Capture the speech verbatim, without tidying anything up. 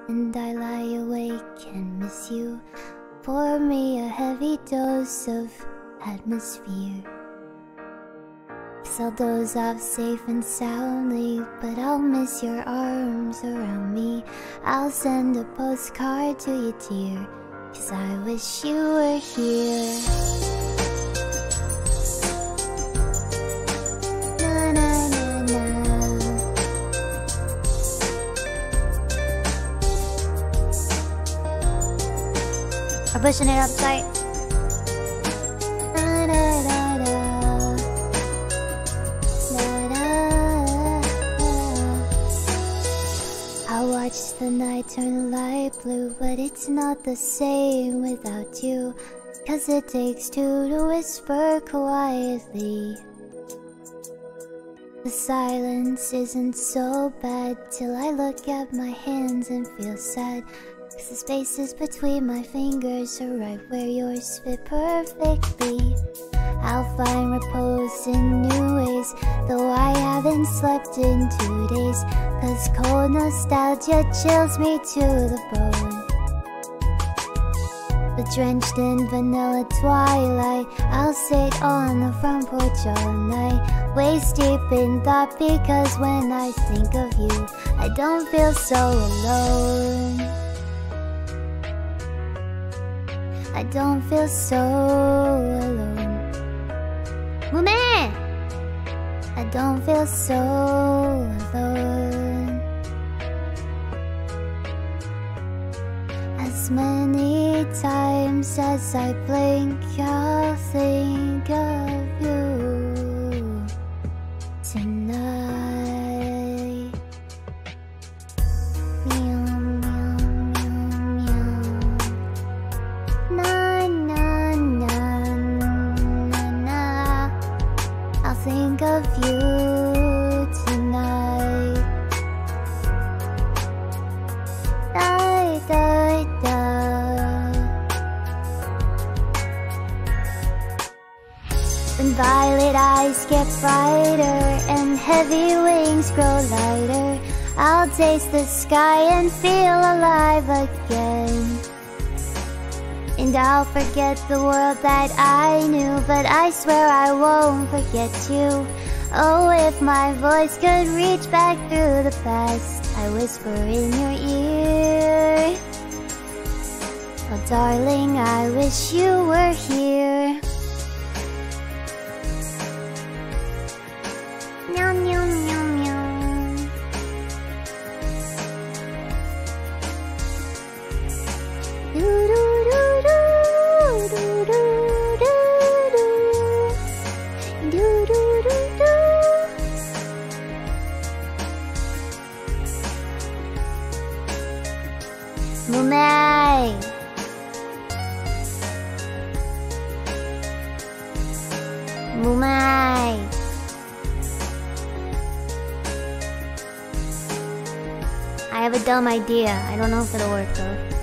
and I lie awake and miss you. Pour me a heavy dose of atmosphere. 'Cause I'll doze off safe and soundly, but I'll miss your arms around me. I'll send a postcard to you, dear, 'cause I wish you were here. Na na na na. I'm pushing it up tight. Da, da, da, da. Da, da, da. I watch the night turn light blue, but it's not the same without you. 'Cause it takes two to whisper quietly. The silence isn't so bad till I look at my hands and feel sad. 'Cause the spaces between my fingers are right where yours fit perfectly. I'll find repose in new ways, though I haven't slept in two days. 'Cause cold nostalgia chills me to the bone. But drenched in vanilla twilight, I'll sit on the front porch all night, waist deep in thought, because when I think of you, I don't feel so alone. I don't feel so alone. Mume! I don't feel so alone. As many times as I blink, I'll think of you tonight. Meow, meow, meow, meow. Na na na na na. I'll think of you tonight. Da da da. When violet eyes get brighter and heavy wings grow lighter, I'll taste the sky and feel alive again. And I'll forget the world that I knew, but I swear I won't forget you. Oh, if my voice could reach back through the past, I whisper in your ear. Oh, darling, I wish you were here. Meow, meow, meow, meow. Do do do do do do do do do do do. Mumei. Mumei. I have a dumb idea. I don't know if it'll work though.